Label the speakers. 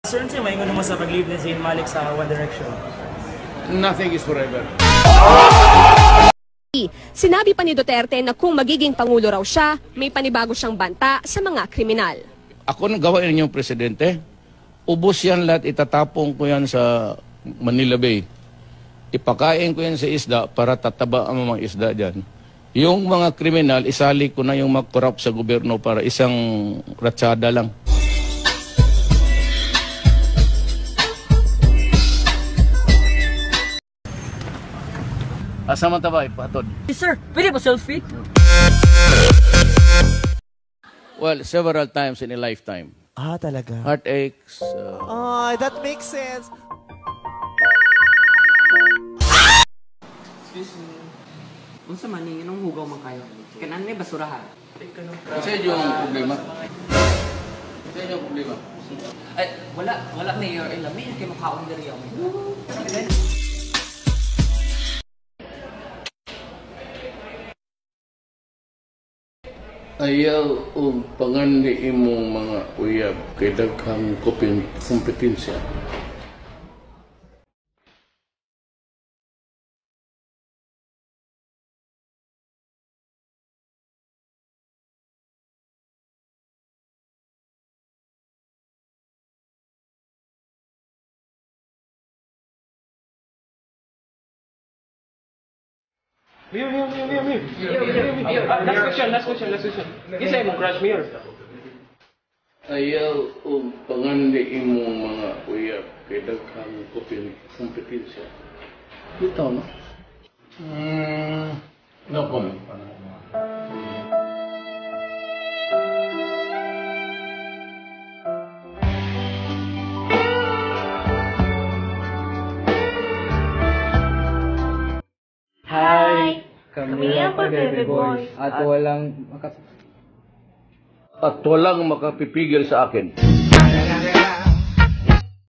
Speaker 1: Sir, ano may ingon mo sa pag-leave ni Zayn Malik sa One Direction?
Speaker 2: Nothing is forever.
Speaker 3: Sinabi pa ni Duterte na kung magiging pangulo raw siya, may panibago siyang banta sa mga kriminal.
Speaker 2: Ako nang gawain ninyong presidente, ubos yan lahat, itatapong ko yan sa Manila Bay. Ipakain ko yan sa isda para tataba ang mga isda dyan. Yung mga kriminal, isali ko na yung mga corrupt sa gobyerno para isang ratsada lang. Asa man tabay, patod?
Speaker 4: Sir, pwede ba selfie?
Speaker 2: Well, several times in a lifetime.
Speaker 5: Ah, talaga?
Speaker 2: Heartaches.
Speaker 5: That makes sense.
Speaker 4: Excuse me. Unsa man ning inong hugaw man kayo? Kanan may basurahan.
Speaker 2: Kasi yung problema. Kasi yung problema.
Speaker 4: Ay, wala mayor. Ay, lamay kay makaon diri ako.
Speaker 2: Ayaw o pangandi imong mga uyab kay daghang kompetensya.
Speaker 6: Mayor. Last question. Isa imong crush, Mayor.
Speaker 2: Ayaw o pangandi imong mga uyab kay daghang kompetensya. Bitaw no? No comment.
Speaker 7: Kami ang Baby Boys.
Speaker 2: At walang makapipigil sa akin.